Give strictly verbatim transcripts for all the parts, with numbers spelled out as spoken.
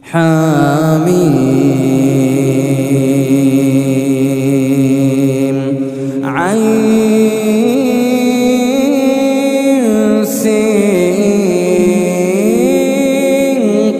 حميم عين سين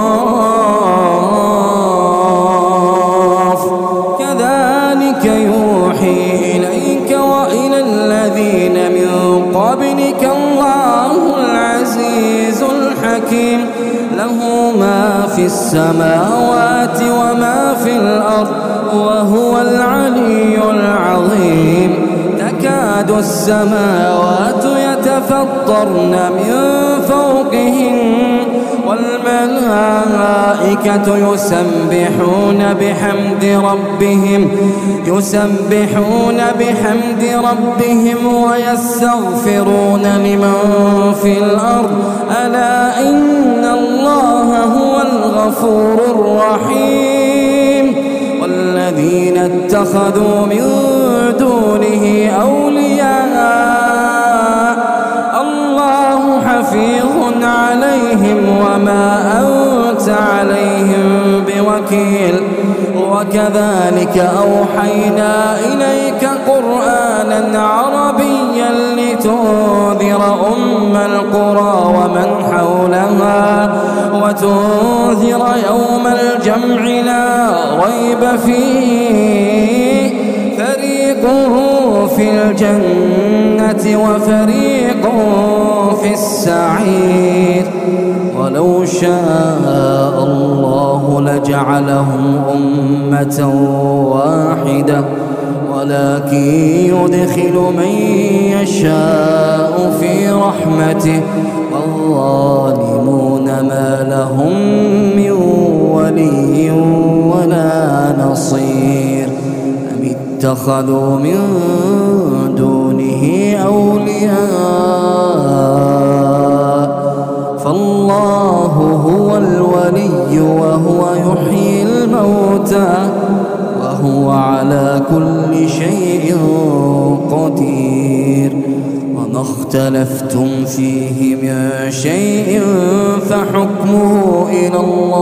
قاف كذلك يوحي إليك وإلى الذين من قبلك الله العزيز الحكيم له ما في السماوات وما في الأرض وهو العلي العظيم تكاد السماوات يتفطرن من فوقهن والملائكة يسبحون بحمد ربهم يسبحون بحمد ربهم ويستغفرون لمن في الأرض ألا إن الله هو الغفور الرحيم والذين اتخذوا من دونه أولياء الله حفيظ عليهم وما أنت عليهم بوكيل وكذلك أوحينا إليك قرآنا عربيا لتنذر أم القرى ومن حولها وتنذر يوم الجمع لا ريب فيه فريق في الجنة وفريق في السعير ولو شاء الله لجعلهم أمة واحدة ولكن يدخل من يشاء في رحمته والظالمون ما لهم من ولي ولا نصير أم اتخذوا من دونه أولياء فالله هو الولي وهو يحيي الموتى وهو على كل شيء قدير وما اختلفتم فيه من شيء فحكمه إلى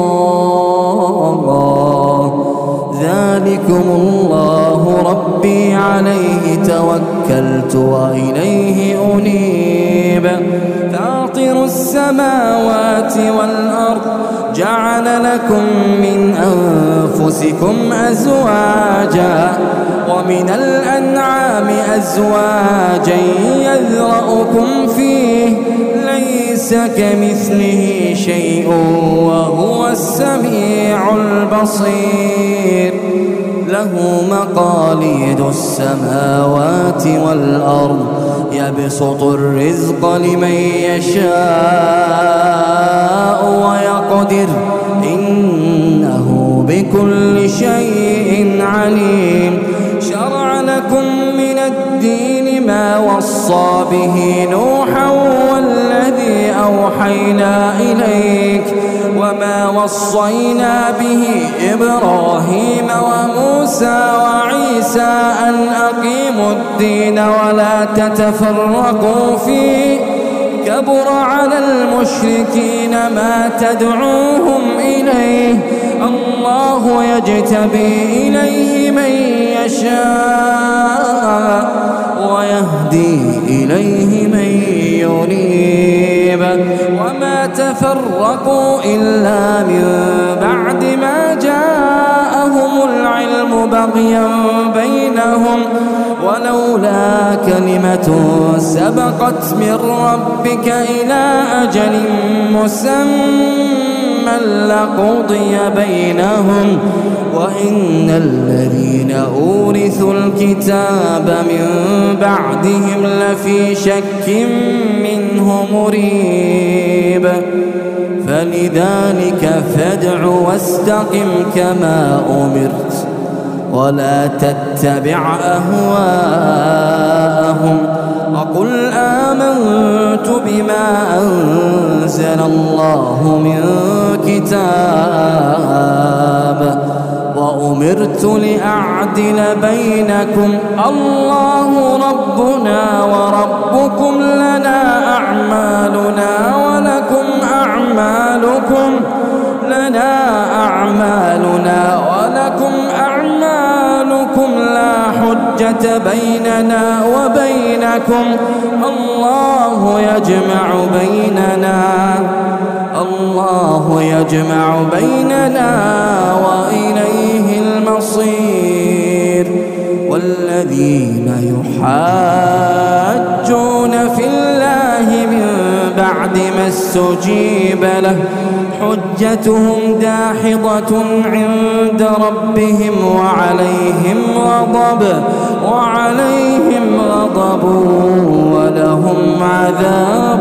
الله ذلكم الله ربي عليه توكلت وإليه أنيب فاطر السماوات والأرض جعل لكم من أنفسكم أزواجا ومن الأنعام أزواجا يذرأكم فيه ليس كمثله شيء وهو السميع البصير له مقاليد السماوات والأرض يبسط الرزق لمن يشاء ويقدر إنه بكل شيء عليم شرع لكم من الدين ما وصى به نوحا والذي أوحينا إليك وما وصينا به إبراهيم وموسى وعيسى أن أقيموا الدين ولا تتفرقوا فيه كبر على المشركين ما تدعوهم إليه الله يجتبي إليه من يشاء ويهدي إليه من ينيب وما تفرقوا إلا من بعد ما جاءهم العلم بغيا بينهم ولولا كلمة سبقت من ربك إلى أجل مسمى لقضي بينهم وإن الذين أورثوا الكتاب من بعدهم لفي شك منه مريب فلذلك فادع واستقم كما أمرت ولا تتبع أهواءهم وقل آمنت بما أنزل الله من كتاب وأمرت لأعدل بينكم الله ربنا وربكم لنا أعمالنا ولكم أعمالكم لنا الحجة بيننا وبينكم الله يجمع بيننا الله يجمع بيننا وإليه المصير والذين يحاجون في الله من بعد ما استجيب له حجتهم داحضة عند ربهم وعليهم غضب وعليهم غضب ولهم عذاب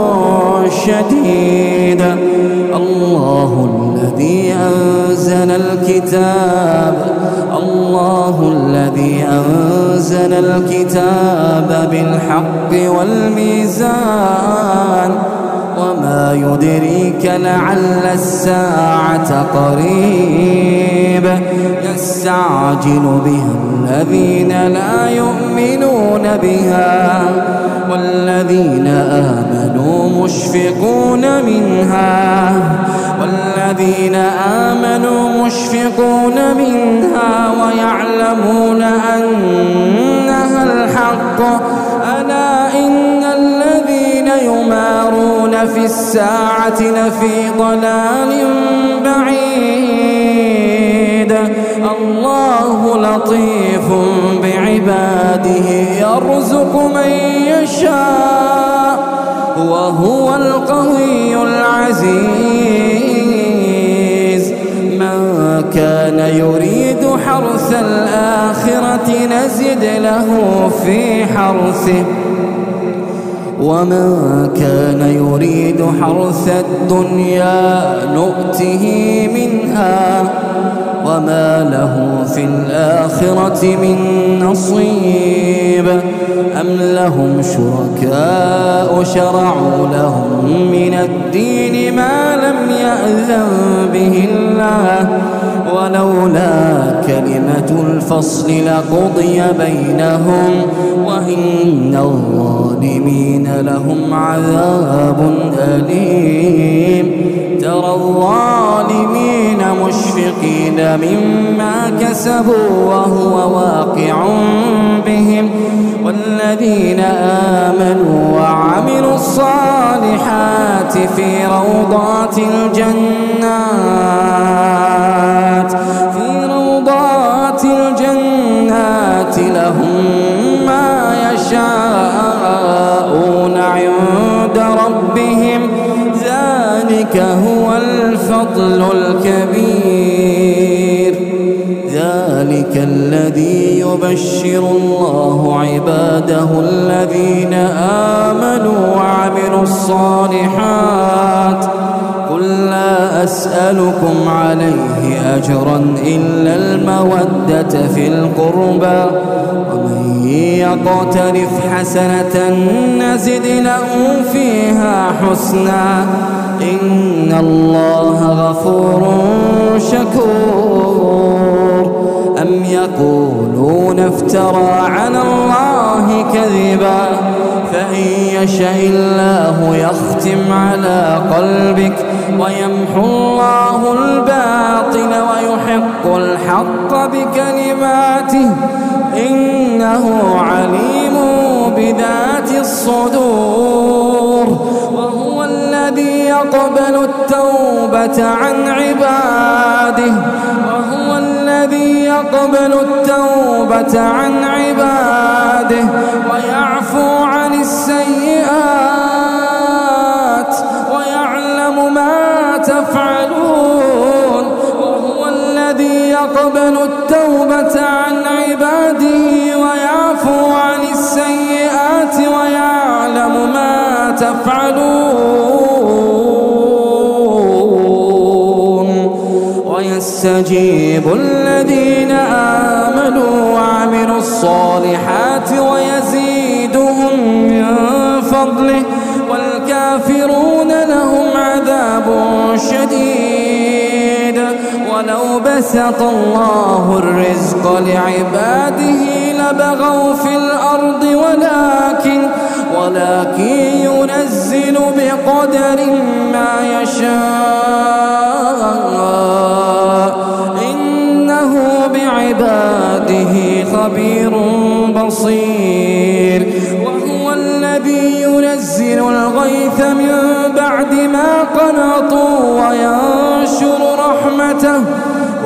شديد. الله الذي أنزل الكتاب الله الذي أنزل الكتاب بالحق والميزان وما يدريك لعل الساعة قريب يستعجل بها الذين لا يؤمنون بها والذين آمنوا مشفقون منها والذين آمنوا مشفقون منها ويعلمون أنها الحق ألا إن الذين يمارون في الساعة لفي ضلال بعيد. الله لطيف بعباده يرزق من يشاء وهو القوي العزيز. من كان يريد حرث الآخرة نزد له في حرثه ومن كان يريد حرث الدنيا نؤته منها وما له في الآخرة من نصيب. أم لهم شركاء شرعوا لهم من الدين ما لم يأذن به الله ولولا كلمة الفصل لقضي بينهم وإن الظالمين لهم عذاب أليم. ترى الظالمين مشفقين مما كسبوا وهو واقع بهم والذين آمنوا وعملوا الصالحات في روضات الجنات في روضات الجنات لهم ما يشاءون عند ربهم ذلك هو الفضل الكبير. ذلك الذي يبشر الله عباده الذين آمنوا وعملوا الصالحات. قل لا أسألكم عليه أجرا إلا المودة في القربى ومن يقترف حسنة نزد له فيها حسنا إن الله غفور شكور. أم يقولون افترى على الله كذبا فإن يشاء الله يختم على قلبك ويمحو الله الباطل ويحق الحق بكلماته إنه عليم بذات الصدور. وهو الذي يقبل التوبة عن عباده وهو الذي يقبل التوبة عن عباده ويعفو عن السيئات ويعلم ما تفعلون. وهو الذي يقبل التوبة عن عباده ويعفو عن السيئات ويعلم ما تفعلون ويستجيب الذين آمنوا وعملوا الصالحات ويزيدهم من فضله والكافرون لهم عذاب شديد. ولو بسط الله الرزق لعباده لبغوا في الأرض ولكن ولكن ينزل بقدر ما يشاء إنه بعباده خبير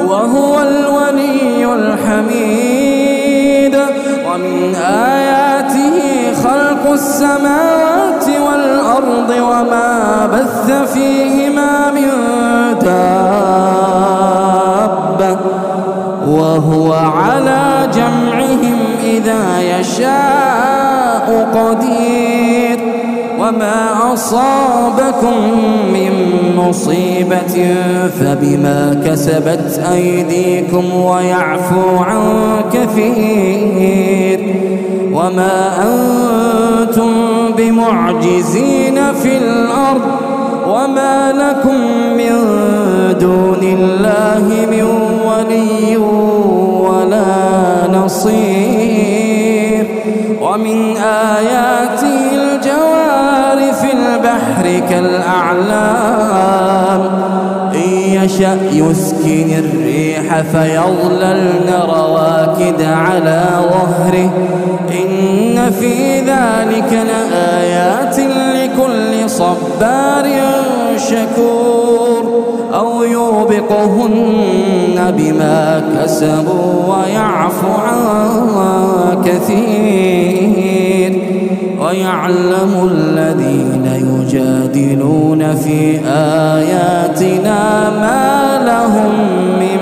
وهو الولي الحميد. ومن آياته خلق السماوات والأرض وما بث فيهما من دابة وهو على جمعهم إذا يشاء قدير. وما أصابكم من مصيبة فبما كسبت أيديكم ويعفو عن كثير. وما أنتم بمعجزين في الأرض وما لكم من دون الله من ولي ولا نصير. ومن آياته الجوار في البحر كالأعلام إن يشأ يسكن الريح فيظللن رواكد على ظهره إن في ذلك لآيات لكل صبار شكور. أو يوبقهن بما كسبوا ويعفو عن كثير. ويعلم الذين يجادلون في آياتنا ما لهم من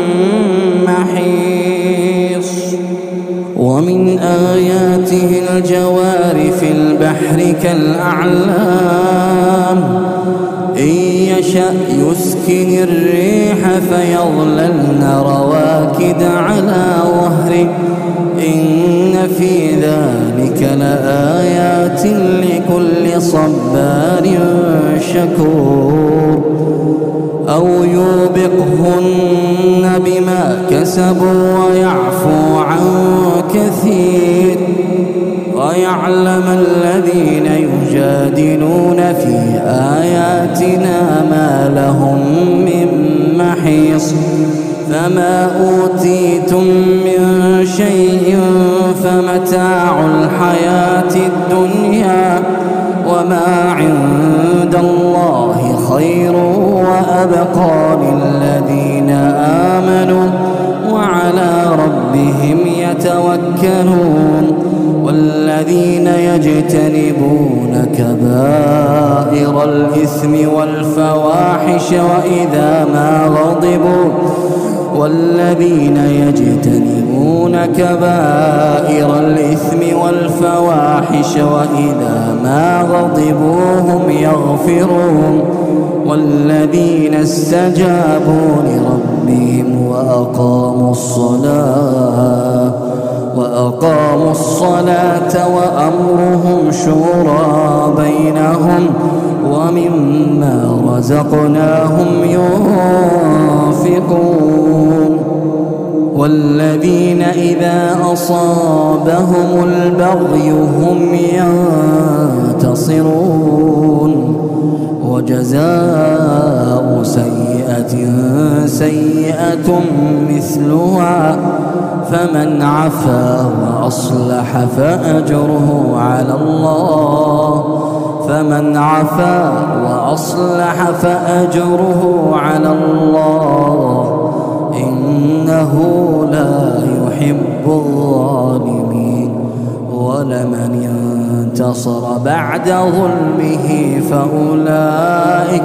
محيص. ومن آياته الجوار في البحر كالأعلام إن يشأ يسكن الريح فيظللن رواكد على ظهره إن في ذلك لآيات لكل صبار شكور. أو يوبقهن بما كسبوا ويعفو عن كثير. ويعلم الذين يجادلون في آياتنا ما لهم من محيص. فما أوتيتم من شيء فمتاع الحياة الدنيا وما عند الله خير وأبقى للذين آمنوا وعلى ربهم يتوكلون. والذين يجتنبون كبائر الإثم والفواحش وإذا ما غضبوا والذين يجتنبون كبائر الإثم والفواحش وإذا ما غضبوا هم يغفرون. والذين استجابوا لربهم وأقاموا الصلاة وأقاموا الصلاة وأمرهم شورى بينهم ومما رزقناهم ينفقون. والذين إذا أصابهم البغي هم ينتصرون. وجزاء سيئة سيئة مثلها فمن عفا وأصلح فأجره على الله فمن عفا وأصلح فأجره على الله إنه لا يحب الظالمين. ولمن انتصر بعد ظلمه فأولئك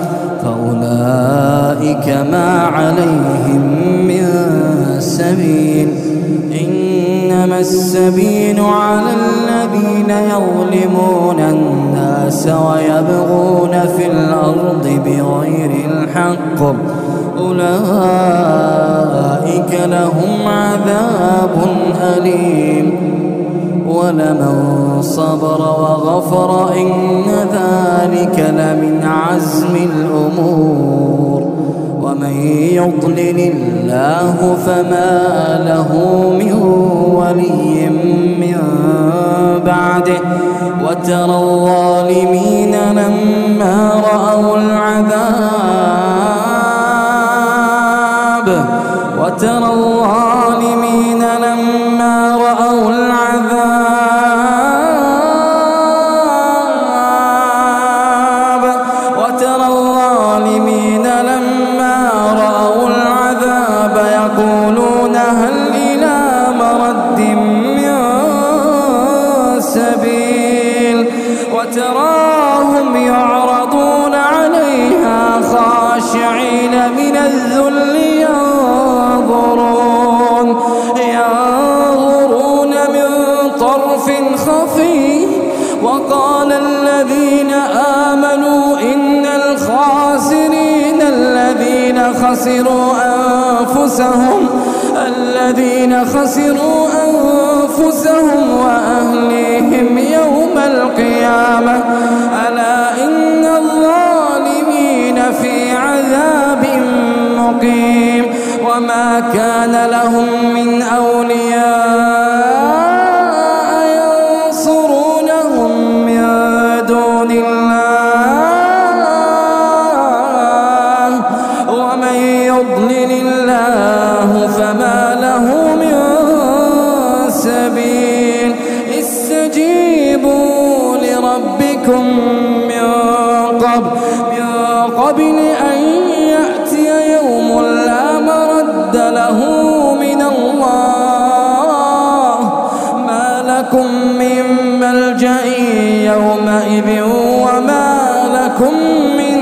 فأولئك ما عليهم من سبيل. إنما السبيل على الذين يظلمون الناس ويبغون في الأرض بغير الحق أولئك لهم عذاب أليم. ولمن صبر وغفر إن ذلك لمن عزم الأمور. ومن يضلل الله فما له من ولي من بعده. وترى الظالمين لما رأوا العذاب وترى الظالمين لما رأوا العذاب وترى الظالمين لما رأوا العذاب وتراهم يعرضون عليها خاشعين من الذل ينظرون ينظرون من طرف خفي. وقال الذين آمنوا إن الخاسرين الذين خسروا أنفسهم الذين خسروا أنفسهم وأهليهم يوم القيامة ألا إن الظالمين في عذاب مقيم. وما كان لهم من أولياء ينصرونهم من دون الله ومن يضلل الله فما له من سبيل. استجيبوا لربكم من قبل من قبل أن يأتي يوم لا مرد له من الله ما لكم من ملجأ يومئذ وما لكم من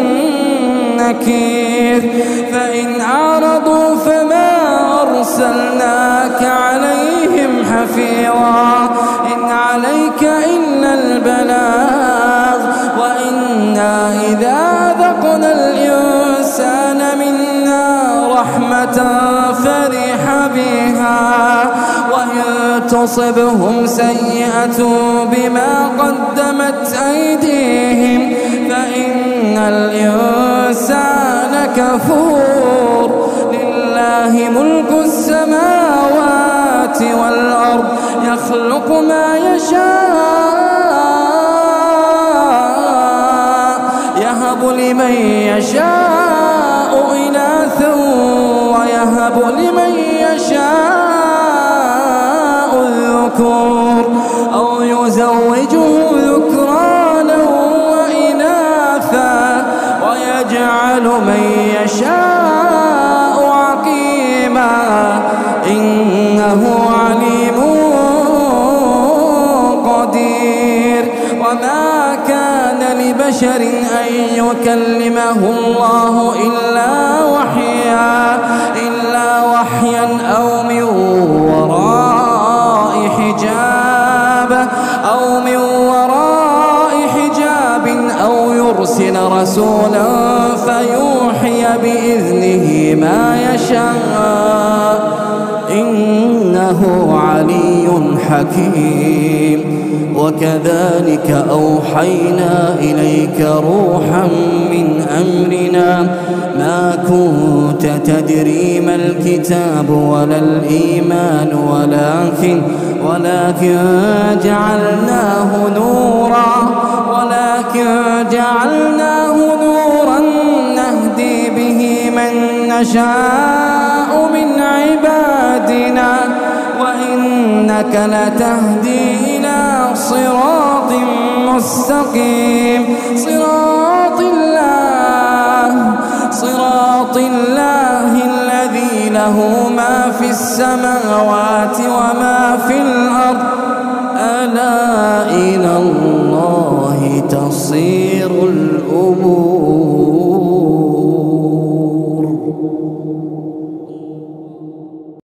نكير. فإن أعرضوا فما أرسلناك عليهم حفيظا إن عليك إلا البلاغ وإنا إذا أذقنا الإنسان منا رحمة فرح بها وإن تصبهم سيئة بما قدمت أيديهم فإن الإنسان كفور. لله ملك السماوات والأرض يخلق ما يشاء يهب لمن يشاء إناثا ويهب لمن يشاء الذكور أو يزوجه ذكرانا وإناثا ويجعل من يشاء عقيما إنه عليم قدير. وما كان لبشر أن يكلمه الله إلا وحيا إلا وحيا أو من وراء حجاب أو من وراء حجاب أو يرسل رسولا فيوحي بإذنه ما يشاء إنه علي حكيم. وكذلك أوحينا إليك روحا من أمرنا ما كنت تدري ما الكتاب ولا الإيمان ولكن ولكن جعلناه نورا ولكن جعلناه نورا نهدي به من نشاء من عبادنا وإنك لتهدي إلى صراط مستقيم. صراط الله صراط الله الذي له ما في السماوات وما في الأرض ألا إلى الله تصير الأمور.